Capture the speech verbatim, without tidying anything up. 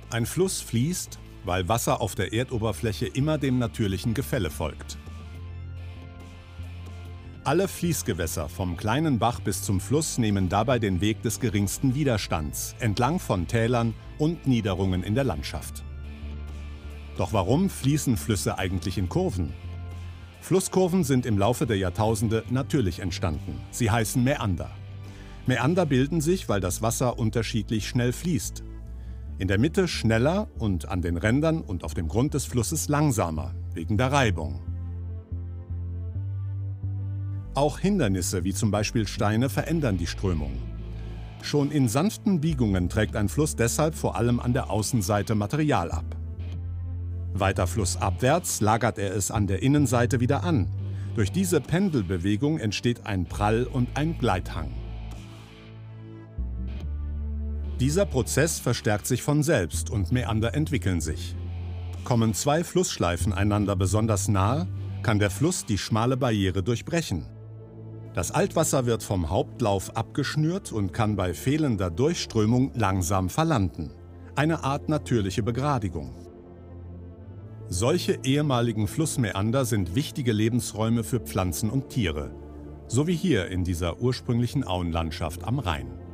Ein Fluss fließt, weil Wasser auf der Erdoberfläche immer dem natürlichen Gefälle folgt. Alle Fließgewässer, vom kleinen Bach bis zum Fluss, nehmen dabei den Weg des geringsten Widerstands, entlang von Tälern und Niederungen in der Landschaft. Doch warum fließen Flüsse eigentlich in Kurven? Flusskurven sind im Laufe der Jahrtausende natürlich entstanden. Sie heißen Mäander. Mäander bilden sich, weil das Wasser unterschiedlich schnell fließt. In der Mitte schneller und an den Rändern und auf dem Grund des Flusses langsamer, wegen der Reibung. Auch Hindernisse wie zum Beispiel Steine verändern die Strömung. Schon in sanften Biegungen trägt ein Fluss deshalb vor allem an der Außenseite Material ab. Weiter flussabwärts lagert er es an der Innenseite wieder an. Durch diese Pendelbewegung entsteht ein Prall- und ein Gleithang. Dieser Prozess verstärkt sich von selbst und Mäander entwickeln sich. Kommen zwei Flussschleifen einander besonders nahe, kann der Fluss die schmale Barriere durchbrechen. Das Altwasser wird vom Hauptlauf abgeschnürt und kann bei fehlender Durchströmung langsam verlanden. Eine Art natürliche Begradigung. Solche ehemaligen Flussmäander sind wichtige Lebensräume für Pflanzen und Tiere, so wie hier in dieser ursprünglichen Auenlandschaft am Rhein.